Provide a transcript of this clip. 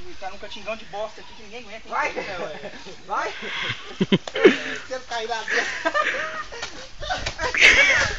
Tá num catingão de bosta aqui que ninguém aguenta. Vai! Vai! Se eu cair lá dentro.